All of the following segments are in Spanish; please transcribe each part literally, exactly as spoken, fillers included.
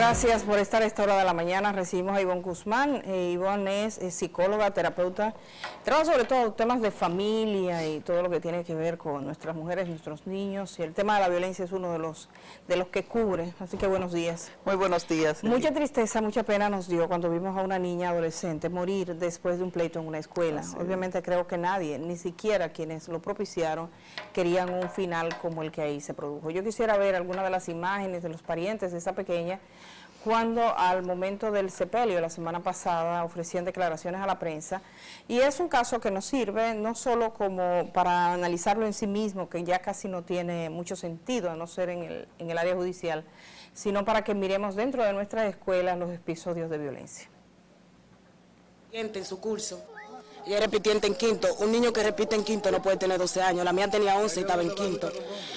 Gracias por estar a esta hora de la mañana. Recibimos a Ivonne Guzmán. Eh, Ivonne es, es psicóloga, terapeuta. Trabaja sobre todo temas de familia y todo lo que tiene que ver con nuestras mujeres, nuestros niños. Y el tema de la violencia es uno de los, de los que cubre. Así que buenos días. Muy buenos días. Mucha tristeza, mucha pena nos dio cuando vimos a una niña adolescente morir después de un pleito en una escuela. Sí. Obviamente creo que nadie, ni siquiera quienes lo propiciaron, querían un final como el que ahí se produjo. Yo quisiera ver alguna de las imágenes de los parientes de esa pequeña cuando al momento del sepelio la semana pasada ofrecían declaraciones a la prensa, y es un caso que nos sirve no solo como para analizarlo en sí mismo, que ya casi no tiene mucho sentido a no ser en el, en el área judicial, sino para que miremos dentro de nuestras escuelas los episodios de violencia. En su curso, ella es repitiente en quinto. Un niño que repite en quinto no puede tener doce años, la mía tenía once y estaba en quinto.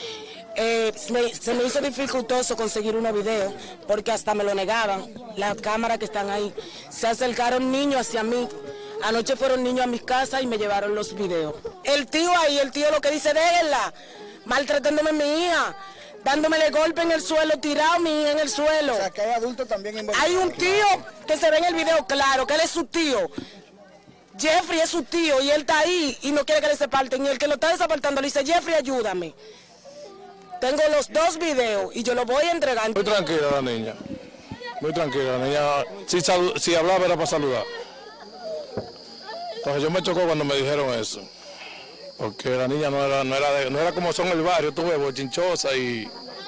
Eh, me, se me hizo dificultoso conseguir unos videos porque hasta me lo negaban, las cámaras que están ahí. Se acercaron niños hacia mí, anoche fueron niños a mis casas y me llevaron los videos. El tío ahí, el tío lo que dice, déjenla, maltratándome a mi hija, dándomele golpe en el suelo, tirado a mi hija en el suelo. O sea, que hay adultos también involucrados. Hay un tío que se ve en el video claro, que él es su tío. Jeffrey es su tío y él está ahí y no quiere que le desaparten. Y el que lo está desapartando le dice, Jeffrey, ayúdame. Tengo los dos videos y yo los voy a entregar. Muy tranquila la niña, muy tranquila. La niña, si, si hablaba era para saludar. Entonces yo me chocó cuando me dijeron eso. Porque la niña no era, no era, de, no era como son en el barrio, tú ves, bochinchosa y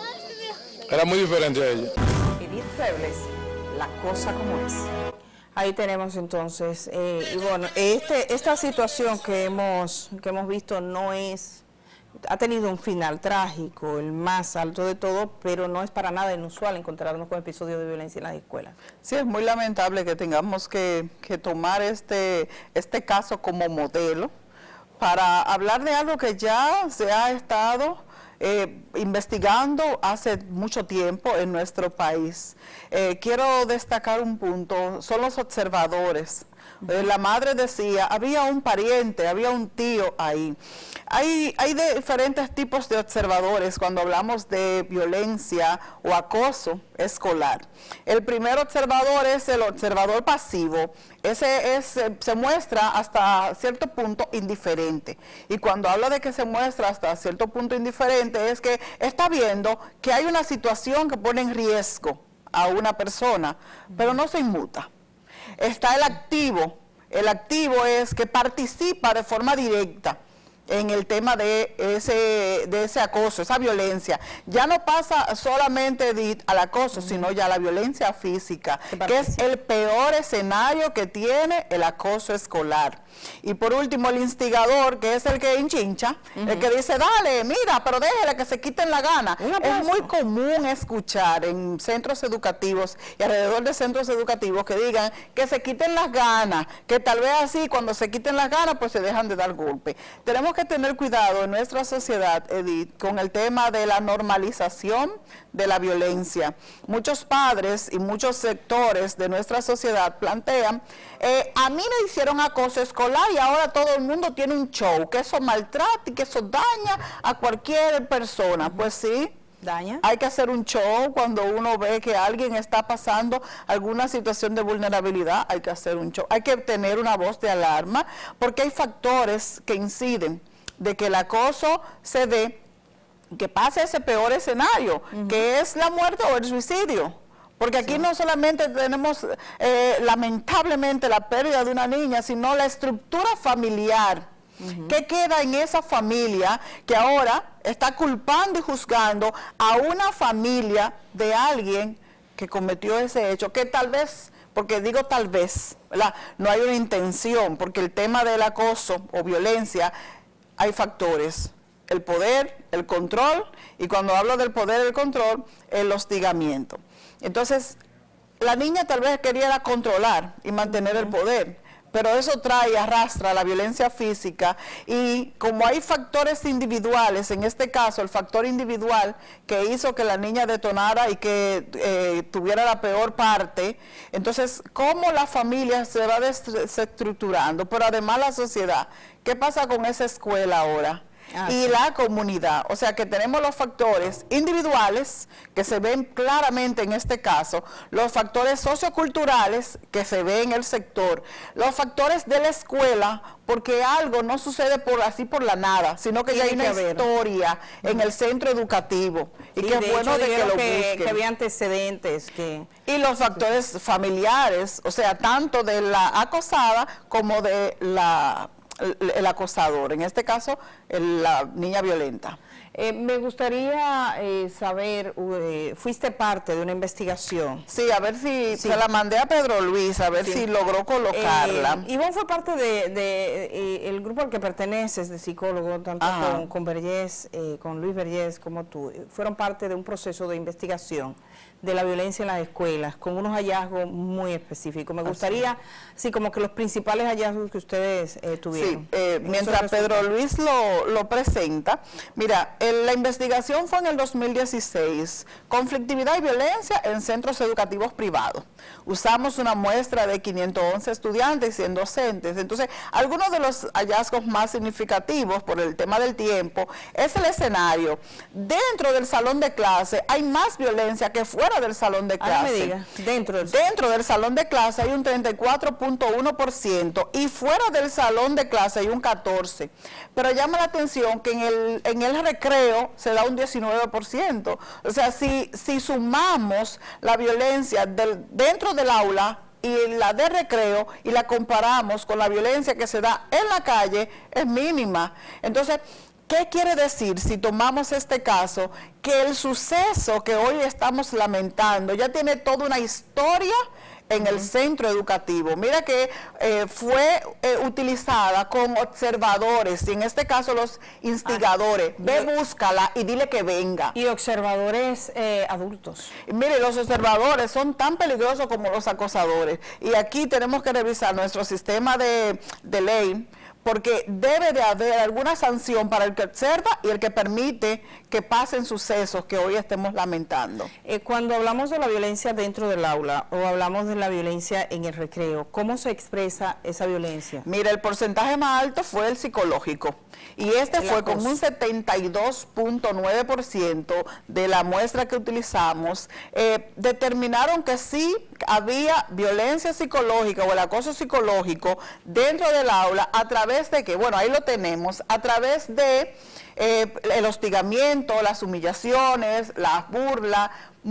era muy diferente a ella. Edith Febles, la cosa como es. Ahí tenemos entonces, eh, y bueno, este, esta situación que hemos, que hemos visto no es... ha tenido un final trágico, el más alto de todo, pero no es para nada inusual encontrarnos con episodios de violencia en las escuelas. Sí, es muy lamentable que tengamos que, que tomar este, este caso como modelo para hablar de algo que ya se ha estado eh, investigando hace mucho tiempo en nuestro país. Eh, quiero destacar un punto, son los observadores. Eh, la madre decía, había un pariente, había un tío ahí. Hay, hay de diferentes tipos de observadores cuando hablamos de violencia o acoso escolar. El primer observador es el observador pasivo. Ese es, se muestra hasta cierto punto indiferente. Y cuando habla de que se muestra hasta cierto punto indiferente, es que está viendo que hay una situación que pone en riesgo a una persona, pero no se inmuta. Está el activo. El activo es que participa de forma directa en el tema de ese, de ese acoso, esa violencia. Ya no pasa solamente al acoso, uh-huh. sino ya a la violencia física, que es el peor escenario que tiene el acoso escolar. Y por último, el instigador, que es el que enchincha, uh-huh. el que dice, dale, mira, pero déjale que se quiten la gana. Es muy común escuchar en centros educativos y alrededor de centros educativos que digan que se quiten las ganas, que tal vez así, cuando se quiten las ganas, pues se dejan de dar golpe. Tenemos que tener cuidado en nuestra sociedad, Edith, con el tema de la normalización de la violencia. Muchos padres y muchos sectores de nuestra sociedad plantean, eh, a mí me hicieron acoso escolar y ahora todo el mundo tiene un show, que eso maltrata y que eso daña a cualquier persona. Pues sí, daña. Hay que hacer un show cuando uno ve que alguien está pasando alguna situación de vulnerabilidad, hay que hacer un show. Hay que tener una voz de alarma porque hay factores que inciden de que el acoso se dé, que pase ese peor escenario, uh-huh. que es la muerte o el suicidio. Porque aquí sí. no solamente tenemos eh, lamentablemente la pérdida de una niña, sino la estructura familiar. Uh-huh. ¿Qué queda en esa familia que ahora está culpando y juzgando a una familia de alguien que cometió ese hecho? Que tal vez, porque digo tal vez, ¿verdad? No hay una intención, porque el tema del acoso o violencia, hay factores. El poder, el control, y cuando hablo del poder y el control, el hostigamiento. Entonces, la niña tal vez quería controlar y mantener el poder, pero eso trae, arrastra la violencia física, y como hay factores individuales, en este caso el factor individual que hizo que la niña detonara y que eh, tuviera la peor parte, entonces, ¿cómo la familia se va desestructurando? Pero además la sociedad, ¿qué pasa con esa escuela ahora? ah, y sí. la comunidad. O sea que tenemos los factores individuales que se ven claramente en este caso, los factores socioculturales que se ven en el sector, los factores de la escuela, porque algo no sucede por así por la nada, sino que Tiene ya hay una historia uh-huh. en el centro educativo y sí, que es bueno de que lo que, busquen. Que había antecedentes. que Y los factores sí. familiares, o sea, tanto de la acosada como de la el, el acosador, en este caso el, la niña violenta. Eh, me gustaría eh, saber, eh, fuiste parte de una investigación. Sí, a ver si, sí. se la mandé a Pedro Luis, a ver sí. si logró colocarla. Eh, Ivonne fue parte de, de eh, el grupo al que perteneces, de psicólogos, tanto Ajá. con, con Vergés, eh, con Luis Vergés como tú, fueron parte de un proceso de investigación de la violencia en las escuelas, con unos hallazgos muy específicos. Me gustaría, Así. sí, como que los principales hallazgos que ustedes eh, tuvieron. Sí, eh, mientras Pedro Luis lo, lo presenta, mira, el, la investigación fue en el dos mil dieciséis, conflictividad y violencia en centros educativos privados. Usamos una muestra de quinientos once estudiantes y cien docentes. Entonces, algunos de los hallazgos más significativos por el tema del tiempo es el escenario. Dentro del salón de clase hay más violencia que fuera del salón de clase. Ah, me diga. Dentro del... Dentro del salón de clase hay un treinta y cuatro punto uno por ciento y fuera del salón de clase hay un catorce por ciento. Pero llama la atención que en el, en el recreo se da un diecinueve por ciento. O sea, si, si sumamos la violencia del, dentro del aula y la de recreo y la comparamos con la violencia que se da en la calle, es mínima. Entonces, ¿qué quiere decir si tomamos este caso? Que el suceso que hoy estamos lamentando ya tiene toda una historia en el centro educativo. Mira que eh, fue eh, utilizada con observadores, y en este caso los instigadores. Ah, Ve, y, búscala y dile que venga. Y observadores eh, adultos. Y mire, los observadores son tan peligrosos como los acosadores. Y aquí tenemos que revisar nuestro sistema de, de ley, porque debe de haber alguna sanción para el que observa y el que permite que pasen sucesos que hoy estemos lamentando. Eh, cuando hablamos de la violencia dentro del aula o hablamos de la violencia en el recreo, ¿cómo se expresa esa violencia? Mira, el porcentaje más alto fue el psicológico y este el fue acoso. Con un setenta y dos punto nueve por ciento de la muestra que utilizamos. Eh, determinaron que sí había violencia psicológica o el acoso psicológico dentro del aula a través de que, bueno, ahí lo tenemos, a través de eh, el hostigamiento, las humillaciones, las burlas.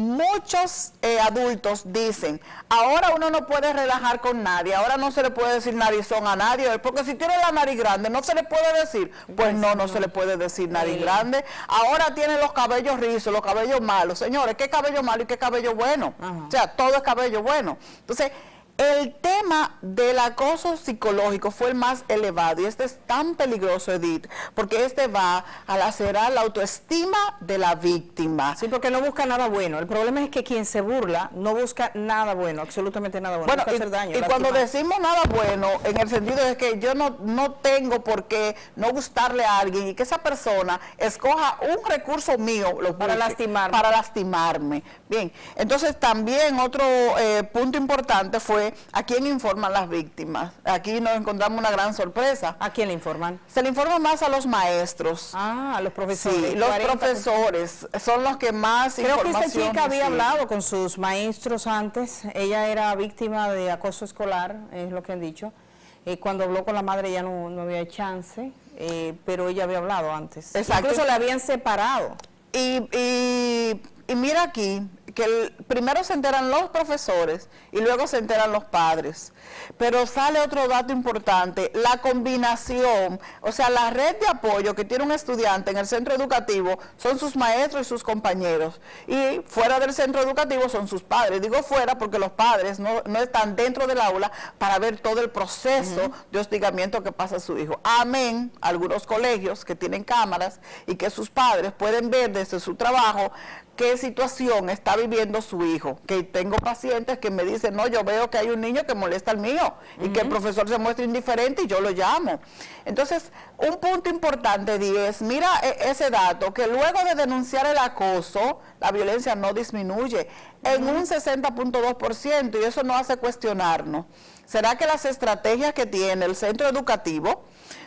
Muchos eh, adultos dicen, ahora uno no puede relajar con nadie, ahora no se le puede decir narizón a nadie, porque si tiene la nariz grande no se le puede decir, pues no, no se le puede decir nariz grande, ahora tiene los cabellos rizos, los cabellos malos. Señores, ¿qué cabello malo y qué cabello bueno? Ajá. O sea, todo es cabello bueno. Entonces, el tema del acoso psicológico fue el más elevado y este es tan peligroso, Edith, porque este va a lacerar la autoestima de la víctima. Sí, porque no busca nada bueno. El problema es que quien se burla no busca nada bueno, absolutamente nada bueno. Bueno, busca y, hacer daño, y cuando decimos nada bueno, en el sentido de que yo no, no tengo por qué no gustarle a alguien y que esa persona escoja un recurso mío lo para lastimarme. Para lastimarme. Bien, entonces también otro eh, punto importante fue a quién informan las víctimas. Aquí nos encontramos una gran sorpresa. ¿A quién le informan? Se le informa más a los maestros. Ah, a los profesores. Sí, los profesores son los que más Creo información que esta chica había reciben. hablado con sus maestros antes. Ella era víctima de acoso escolar, es lo que han dicho. Eh, cuando habló con la madre ya no, no había chance, eh, pero ella había hablado antes. Exacto. Incluso la habían separado. Y, y, y mira aquí, que el, primero se enteran los profesores y luego se enteran los padres. Pero sale otro dato importante, la combinación, o sea, la red de apoyo que tiene un estudiante en el centro educativo son sus maestros y sus compañeros. Y fuera del centro educativo son sus padres. Digo fuera porque los padres no, no están dentro del aula para ver todo el proceso uh-huh. de hostigamiento que pasa a su hijo. Amén, algunos colegios que tienen cámaras y que sus padres pueden ver desde su trabajo qué situación está viviendo su hijo, que tengo pacientes que me dicen, no, yo veo que hay un niño que molesta al mío y uh-huh. que el profesor se muestra indiferente y yo lo llamo. Entonces, un punto importante, Díez, mira ese dato, que luego de denunciar el acoso, la violencia no disminuye uh-huh. en un sesenta punto dos por ciento y eso nos hace cuestionarnos. ¿Será que las estrategias que tiene el centro educativo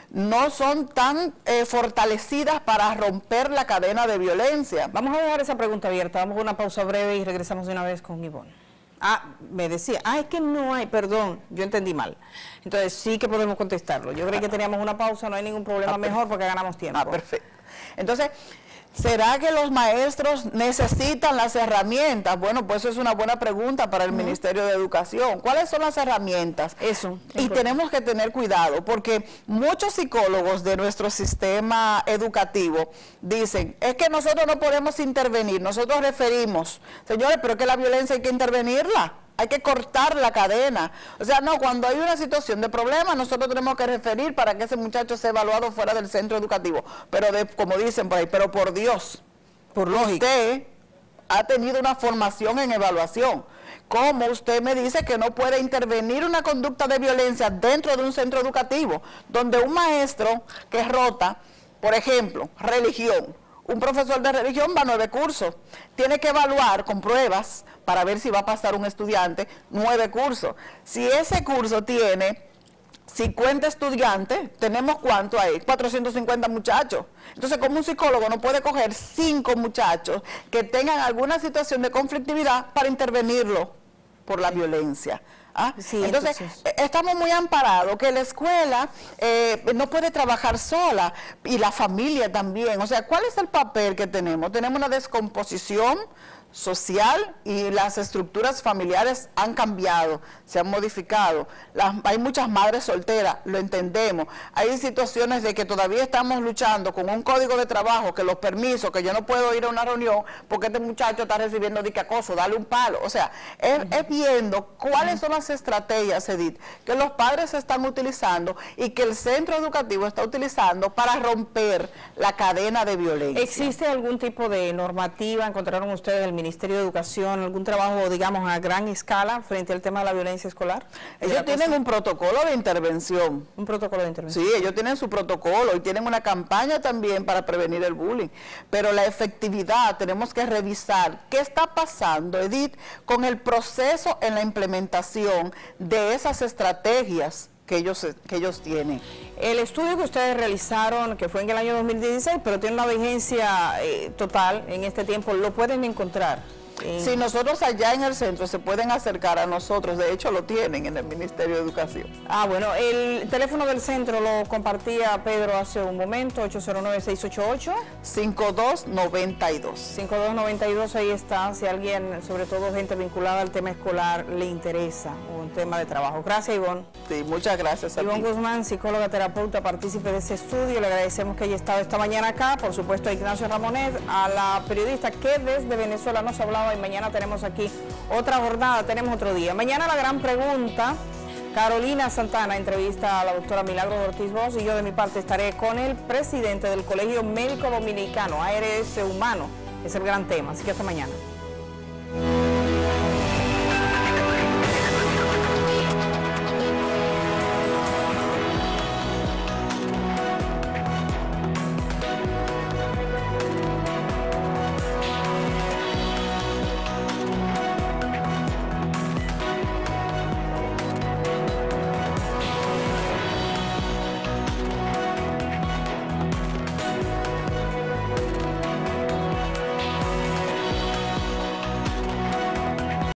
no son tan eh, fortalecidas para romper la cadena de violencia. Vamos a dejar esa pregunta abierta, vamos a una pausa breve y regresamos de una vez con Ivonne. Ah, me decía, ah, es que no hay, perdón, yo entendí mal. Entonces sí que podemos contestarlo. Yo creí que teníamos una pausa, no hay ningún problema, ah, mejor porque ganamos tiempo. Ah, perfecto. Entonces, ¿será que los maestros necesitan las herramientas? Bueno, pues eso es una buena pregunta para el uh-huh. Ministerio de Educación. ¿Cuáles son las herramientas? Eso. Y tenemos que tener cuidado, porque muchos psicólogos de nuestro sistema educativo dicen, es que nosotros no podemos intervenir, nosotros referimos. Señores, pero es que la violencia hay que intervenirla. Hay que cortar la cadena. O sea, no, cuando hay una situación de problema, nosotros tenemos que referir para que ese muchacho sea evaluado fuera del centro educativo. Pero, de, como dicen por ahí, pero por Dios, por lógica, usted ha tenido una formación en evaluación. ¿Cómo usted me dice que no puede intervenir una conducta de violencia dentro de un centro educativo, donde un maestro que rota, por ejemplo, religión, un profesor de religión va a nueve cursos, tiene que evaluar con pruebas para ver si va a pasar un estudiante nueve cursos. Si ese curso tiene cincuenta estudiantes, ¿tenemos cuánto ahí? cuatrocientos cincuenta muchachos. Entonces, como un psicólogo no puede coger cinco muchachos que tengan alguna situación de conflictividad para intervenirlo por la violencia. ¿Ah? Sí, entonces, entonces, estamos muy amparados, que la escuela eh, no puede trabajar sola, y la familia también. O sea, ¿cuál es el papel que tenemos? Tenemos una descomposición social y las estructuras familiares han cambiado, se han modificado. Las, hay muchas madres solteras, lo entendemos. Hay situaciones de que todavía estamos luchando con un código de trabajo, que los permisos, que yo no puedo ir a una reunión porque este muchacho está recibiendo de que acoso, dale un palo. O sea, es, uh-huh. es viendo cuáles uh-huh. son las estrategias, Edith, que los padres están utilizando y que el centro educativo está utilizando para romper la cadena de violencia. ¿Existe algún tipo de normativa, encontraron ustedes el Ministerio de Educación, algún trabajo, digamos, a gran escala frente al tema de la violencia escolar? Ellos tienen un protocolo de intervención. Un protocolo de intervención. Sí, ellos tienen su protocolo y tienen una campaña también para prevenir el bullying. Pero la efectividad, tenemos que revisar qué está pasando, Edith, con el proceso en la implementación de esas estrategias que ellos, que ellos tienen. El estudio que ustedes realizaron, que fue en el año dos mil dieciséis, pero tiene una vigencia eh, total en este tiempo, ¿lo pueden encontrar? En... Si nosotros allá en el centro se pueden acercar a nosotros, de hecho lo tienen en el Ministerio de Educación. Ah, bueno, el teléfono del centro lo compartía Pedro hace un momento, ocho cero nueve, seis ocho ocho. cinco dos nueve dos. cinco dos nueve dos, ahí está, si alguien, sobre todo gente vinculada al tema escolar, le interesa un tema de trabajo. Gracias, Ivonne. Sí, muchas gracias a Ivonne ti. Guzmán, psicóloga terapeuta, partícipe de ese estudio, le agradecemos que haya estado esta mañana acá, por supuesto a Ignacio Ramonet, a la periodista que desde Venezuela nos hablaba, y mañana tenemos aquí otra jornada, tenemos otro día. Mañana la gran pregunta, Carolina Santana entrevista a la doctora Milagros Ortiz Bosch, y yo de mi parte estaré con el presidente del Colegio Médico Dominicano, A R S Humano, es el gran tema, así que hasta mañana.